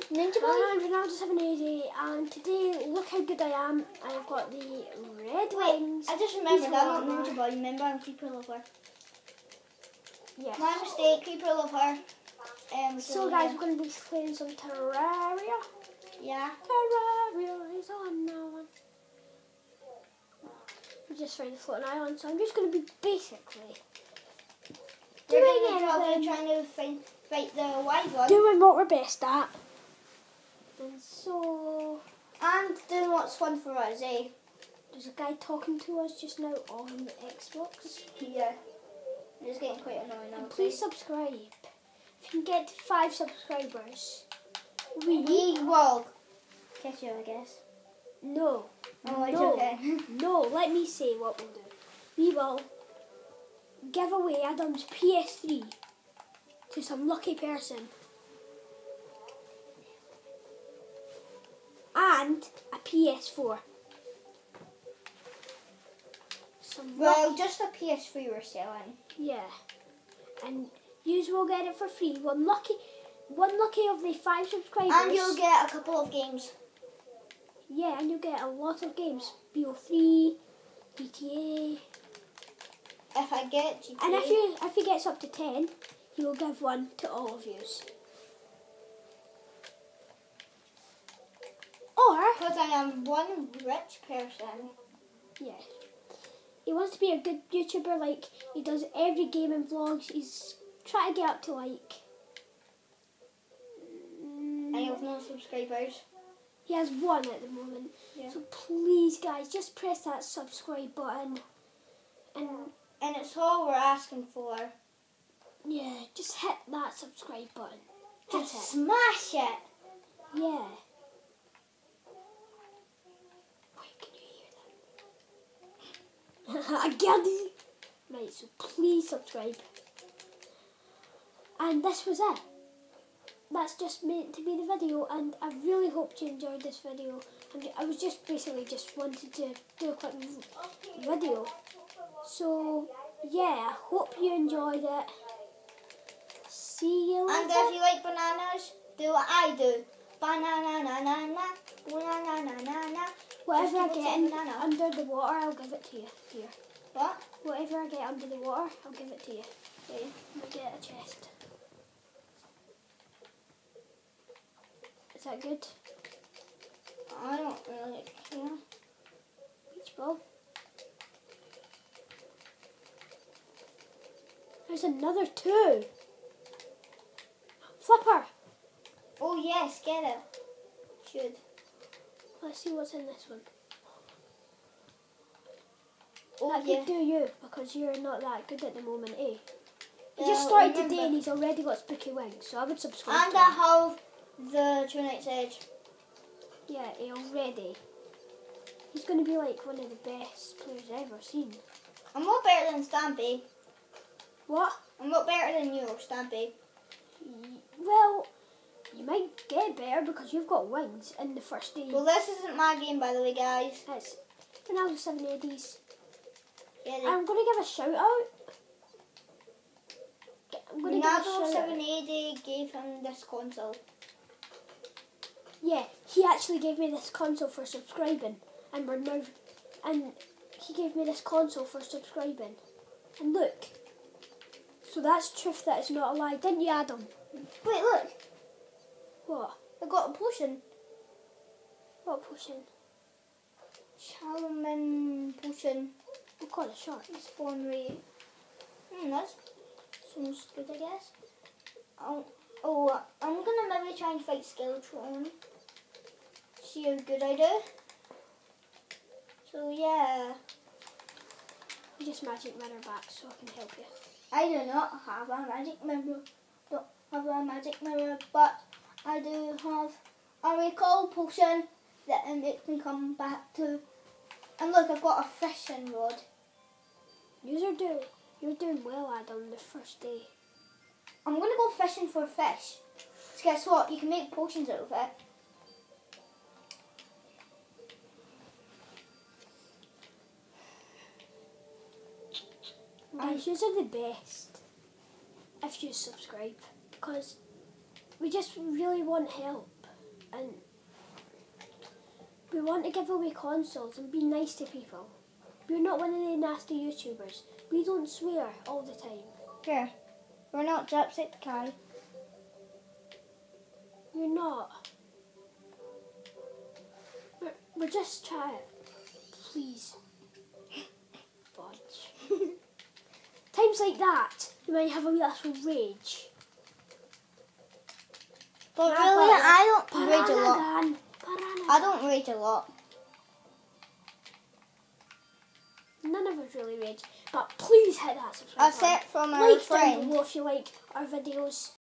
Ninja Boy. I'm Ronaldo780, and today, look how good I am. I've got the red wings. I just remembered I'm not Ninja Boy. Remember, I'm Creeper Lover. Yes. My mistake, Creeper Lover. So guys, we're going to be playing some Terraria. Yeah. Terraria is on now. I'm just trying to float an island, so I'm just going to be basically trying to fight the white one. doing what we're best at. And so... And doing what's fun for us, eh? There's a guy talking to us just now on the Xbox. Yeah. It's getting quite annoying now. And please subscribe. If you can get to 5 subscribers, we will catch you, I guess. No. Oh, it's no. okay. No, let me say what we'll do. We will give away Adam's PS3 to some lucky person. And a PS4. Well, just a PS3 we're selling. Yeah. And you will get it for free. One lucky of the 5 subscribers. And you'll get a couple of games. Yeah, and you'll get a lot of games. BO3, GTA. If I get GTA. And if he gets up to 10, he will give one to all of you. Or... Because I am one rich person. Yeah. He wants to be a good YouTuber, like he does every gaming vlogs. He's trying to get up to like... I have no subscribers. He has 1 at the moment. Yeah. So please guys, just press that subscribe button. And it's all we're asking for. Yeah, just hit that subscribe button. Just smash it. Yeah. Wait, can you hear that? I get it. Right, so please subscribe. And this was it. That's just meant to be the video, and I really hope you enjoyed this video. And I was just basically wanted to do a quick video. So yeah, I hope you enjoyed it. See you later. And if you like bananas, do what I do. Banana na na na, banana na na na. Whatever I get under the water, I'll give it to you. Here. What? Whatever I get under the water, I'll give it to you. Okay, I'll get a chest. Is that good? I don't really care. Beach ball. There's another 2. Flipper. Oh yes, get it. Should. Let's see what's in this one. Oh That yeah. could do you, because you're not that good at the moment, eh? He Yeah, just started remember. today and he's already got spooky wings, so I would subscribe And to I him. have the True Knight's Edge. Yeah, he already. He's going to be like one of the best players I've ever seen. I'm not better than Stampy. What? I'm not better than you, Stampy. Well, you might get better because you've got wings in the first day. Well, this isn't my game, by the way, guys. It's Ronaldo780's. Yeah, I'm going to give a shout out. I'm going to give a Ronaldo shout out. 780 gave him this console. Yeah, he actually gave me this console for subscribing, and he gave me this console for subscribing. And look, so that's truth. That is not a lie, didn't you, Adam? Wait, look. What? I got a potion. What potion? Charmin potion. Oh God, a shark. Spawn rate. That sounds good, I guess. I'm gonna maybe try and fight Skeletron. See how good I do. So yeah. I just magic mirror back so I can help you. I do not have a magic mirror. Don't have a magic mirror, but I do have a recall potion that makes me come back to. And look, I've got a fishing rod. You're doing well, Adam, the first day. I'm gonna go fishing for fish. So guess what? You can make potions out of it. Guys, you are the best if you subscribe, because we just really want help. and we want to give away consoles and be nice to people. We're not one of the nasty YouTubers. We don't swear all the time. Yeah. We're not Jacksepticeye. We're not. We're just trying. Please. Fudge. Times like that, you might have a wee little rage. But really, I don't rage a lot. Paranagan. I don't rage a lot. None of us really rage. But please hit that subscribe button. Except for my Like down friend. below if you like our videos.